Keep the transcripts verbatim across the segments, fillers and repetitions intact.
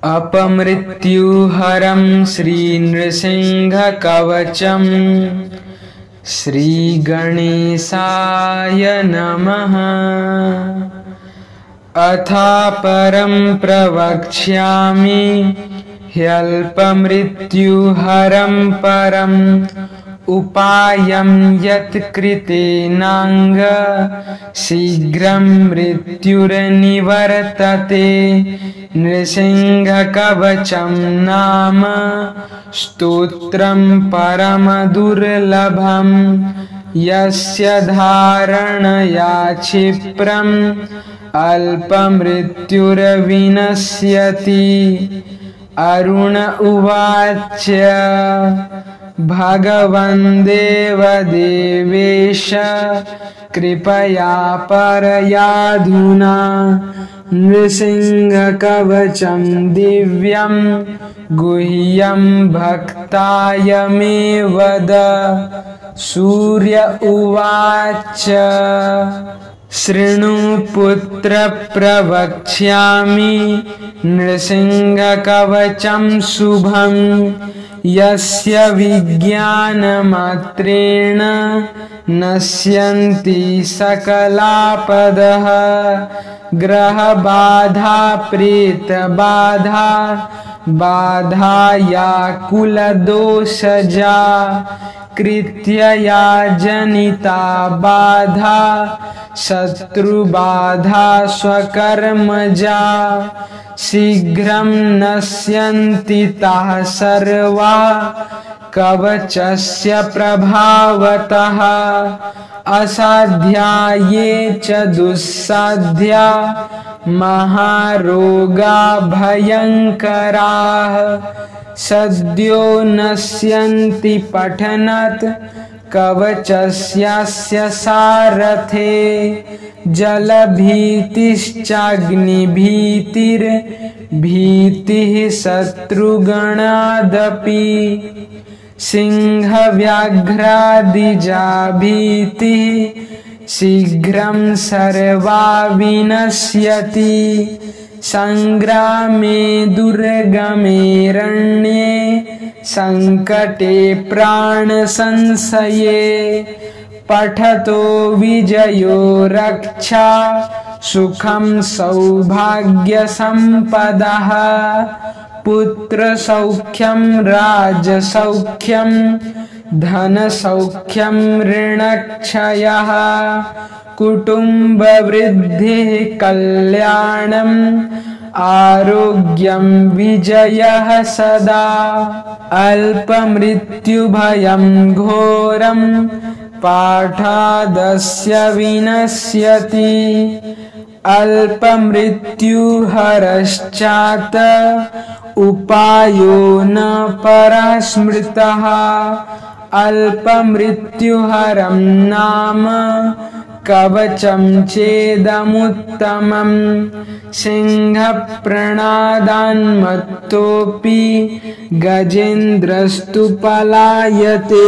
अपमृत्युहरं श्रीनृसिंहकवचं श्रीगणेशाय नमः। अथापरं प्रवक्ष्यामि ह्यल्पमृत्युहरं परम् उपायं यत्कृतेनांग शीघ्रं मृत्युर्निवर्तते। नृसिंहकवचं नाम स्तोत्रं परमदुर्लभं यस्य धारणया क्षिप्रम् अल्पमृत्युर्विनश्यति। अरुण उवाच भगवन् देवदेवेश कृपया परयाधुना नृसिंहकवचं दिव्यं गुह्यं भक्ताय मे वद। सूर्य उवाच शृणु पुत्र प्रवक्ष्यामि नृसिंहकवचं शुभं यस्य विज्ञानमात्रेण नश्यन्ति सकलापदः। ग्रहबाधा प्रेतबाधा बाधाया कुलदोषजा कृत्यया जनिता बाधा शत्रुबाधा स्वकर्मजा। शीघ्रं नश्यन्ति ताः सर्वा कवचस्य प्रभावतः। असाध्या ये च दुस्साध्या महारोगा भयंकराः। सद्यो नश्यन्ति पठनात् कवचस्यास्य सारथे। जलभीतिश्चाग्निभीतिर्भीतिः शत्रुगणादपि। सिंहव्याघ्रादिजा भीतिः शीघ्रं सर्वा विनश्यति। संग्रामे दुर्गमेरण्ये संकटे प्राणसंशये पठतो विजयो रक्षा सुखं सौभाग्यसम्पदः। पुत्रसौख्यं राजसौख्यं धनसौख्यं ऋणक्षयः। कुटुम्बवृद्धिः कल्याणम् आरोग्यं विजयः सदा। अल्पमृत्युभयं घोरं पाठादस्य विनश्यति। अल्पमृत्युहरश्चात् उपायो न परस्मृतः। अल्पमृत्युहरं नाम कवचं चेदमुत्तमं। सिंहप्रणादान्मत्तोऽपि गजेन्द्रस्तु पलायते।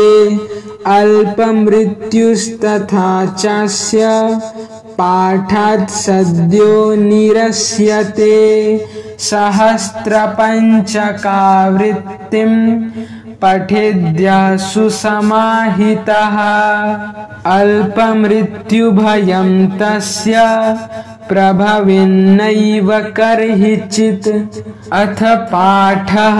अल्पमृत्युस्तथा चास्य पाठात् सद्यो निरस्यते। सहस्रपञ्चकावृत्तिं पठेद्यः सुसमाहितः। अल्पमृत्युभयं तस्य प्रभवेन्नैव कर्हिचित्। अथ पाठः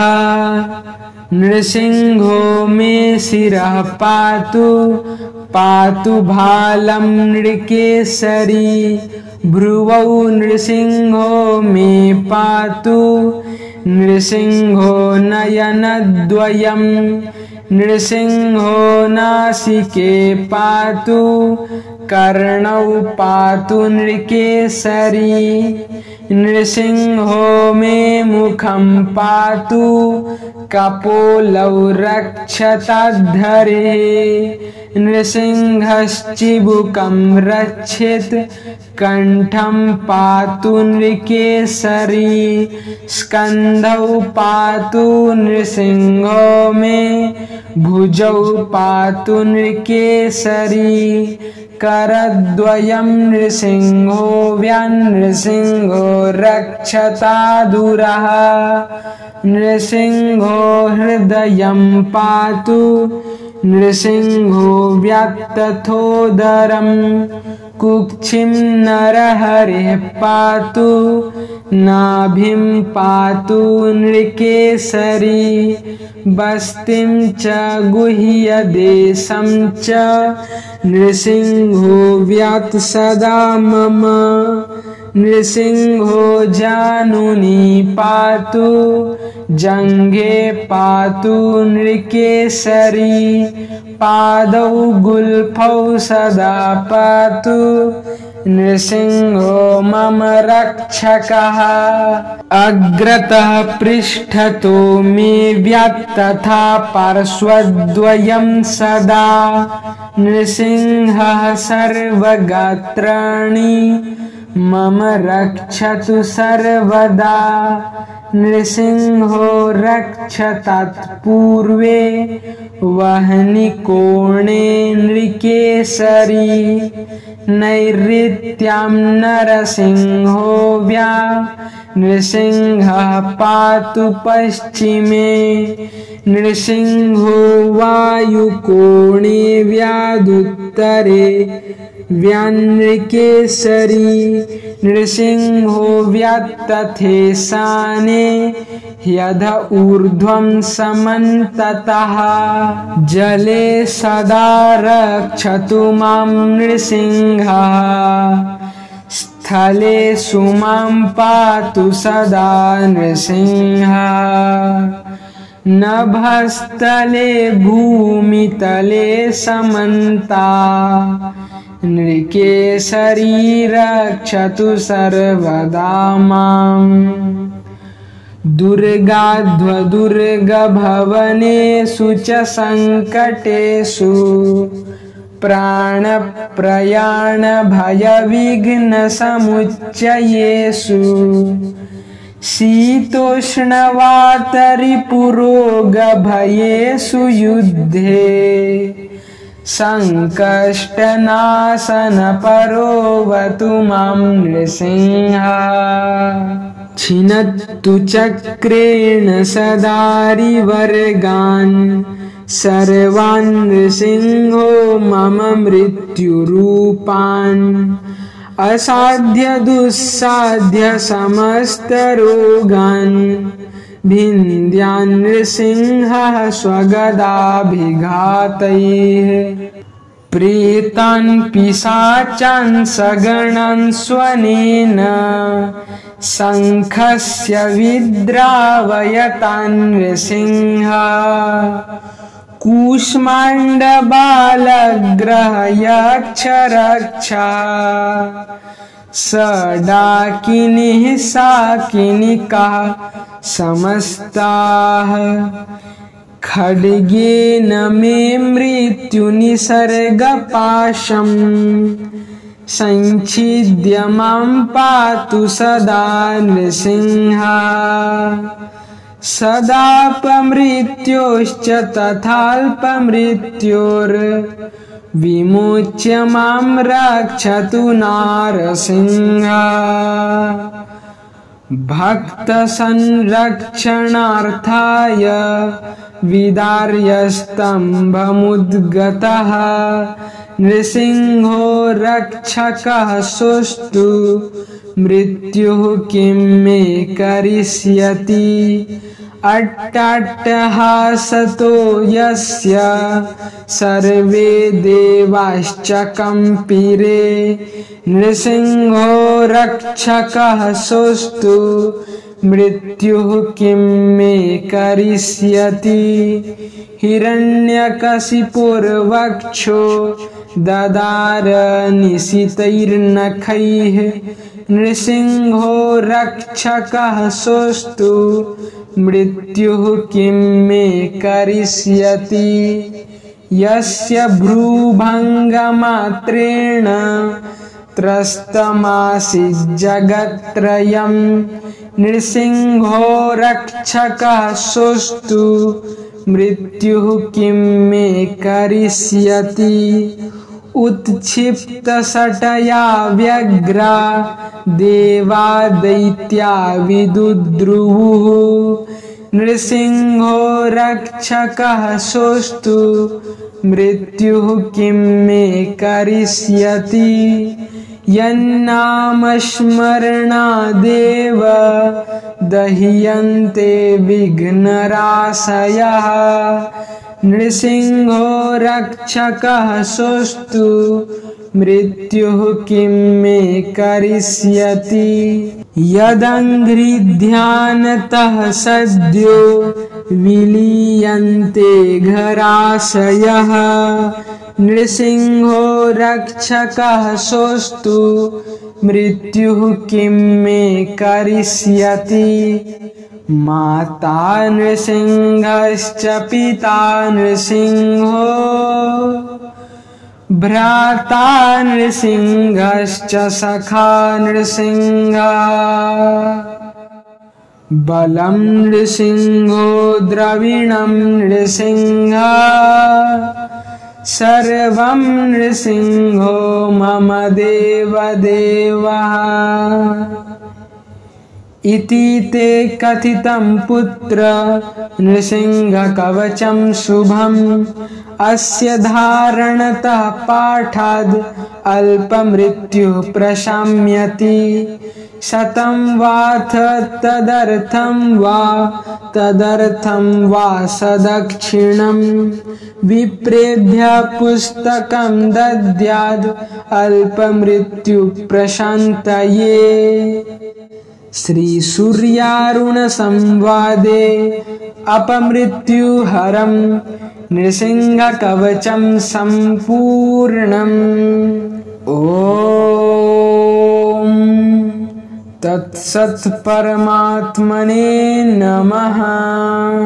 नृसिंहो मे शिरः पातु पातु भालं नृकेसरी। भ्रुवौ नृसिंहो मे पातु नृसिंहो नयनद्वयं। नृसिंहो नासिके पातु कर्णौ पातु नृकेसरी। नृसिंहो मे मुखं पातु कपोलौ रक्षताद्धरे। नृसिंहश्चिबुकं रक्षेत् कंठं पातु नृकेसरी स्कंधौ पातु नृसिंहो मे भुजौ पातु नृकेसरी करद्वयं नृसिंहो व्यानृसिंहो रक्षतादुरः नृसिंहो हृदयं पातु नृसिंहो व्यात्तथोदरं कुक्षिं नरहरिः पातु नाभिं पातु नृकेसरी बस्तिं च गुह्यदेशं च नृसिंहो व्यात् सदा मम नृसिंहो जानुनी पातु जङ्घे पातु नृकेसरी पादौ गुल्फौ सदा पातु नृसिंहो मम रक्षकः अग्रतः पृष्ठतो मे व्यात् तथा पार्श्वद्वयं सदा नृसिंहः सर्वगात्राणि मम रक्षतु सर्वदा नृसिंहो रक्षतात् पूर्वे वह्निकोणे नृकेसरी नैऋत्यां नरसिंहो व्या नृसिंहः पातु पश्चिमे नृसिंहो वायुकोणे व्यादुत्तरे व्यानृकेसरी नृसिंहो व्यात्तथेशाने ह्यध ऊर्ध्वं समन्ततः जले सदा रक्षतु मां नृसिंहः स्थले सुमां पातु सदा नृसिंहः नभस्तले भूमितले समन्ता नृकेसरी रक्षतु सर्वदा माम् दुर्गाध्वदुर्गभवनेषु च सङ्कटेषु प्राणप्रयाणभयविघ्नसमुच्चयेषु शीतोष्णवातरिपुरोगभयेषु युद्धे सङ्कष्टनाशनपरोऽवतु मां नृसिंहः छिनत्तु चक्रेण सदारिवर्गान् सर्वान् नृसिंहो मम मृत्युरूपान् असाध्य दुस्साध्य समस्तरोगान् भिन्द्यान् नृसिंहः स्वगदाभिघातैः प्रेतान् पिशाचान् सगणान् स्वनेन शङ्खस्य विद्रावयतान् नृसिंहः कूष्माण्डबालग्रहयक्षरक्षा सडाकिनिः शाकिनिकाः समस्ताः खड्गेन मे मृत्युनिसर्गपाशं संच्छिद्य मां पातु सदा नृसिंहः सदापमृत्योश्च तथाल्पमृत्योर्विमुच्य मां रक्षतु नारसिंहः भक्तसंरक्षणार्थाय विदार्यस्तम्भमुद्गतः नृसिंहो रक्षकः सोऽस्तु मृत्युः किं मे करिष्यति अट्टाट्टहासतो यस्य सर्वे देवाश्च कंपिरे नृसिंहो रक्षकः सोऽस्तु मृत्युः किं मे करिष्यति हिरण्यकशिपुर्वक्षो ददार निशितैर्नखैः नृसिंहो रक्षकः सोऽस्तु मृत्युः किं मे करिष्यति यस्य भ्रूभङ्गमात्रेण त्रस्तमासीज्जगत्त्रयं नृसिंहो रक्षकः सोऽस्तु मृत्युः किं मे करिष्यति। उत्क्षिप्तशटया व्यग्रा देवा दैत्या विदुद्रुवुः नृसिंहो रक्षकः सोऽस्तु मृत्युः किं मे करिष्यति। यन्नामस्मरणादेव दह्यन्ते विघ्नराशयः नृसिंहो रक्षकः सोऽस्तु मृत्युः किं मे करिष्यति। यदङ्घ्रिध्यानतः सद्यो विलीयन्ते घराशयः नृसिंहो रक्षकः सोऽस्तु मृत्युः किं मे करिष्यति। माता नृसिंहश्च पिता नृसिंहो भ्राता नृसिंहश्च सखा नृसिंहः बलं नृसिंहो द्रविणं नृसिंहः सर्वं नृसिंहो मम देवदेवः। इति ते कथितं पुत्र नृसिंहकवचं शुभम् अस्य धारणतः पाठाद् अल्पमृत्युः प्रशम्यति। शतं वाथ तदर्थं वा तदर्थं वा सदक्षिणं विप्रेभ्यः पुस्तकं दद्याद् अल्पमृत्युः प्रशान्तये। श्री सूर्यारुण संवादे अपमृत्युहरं नृसिंहकवचं सम्पूर्णम्। ओम तत्सत् परमात्मने नमः।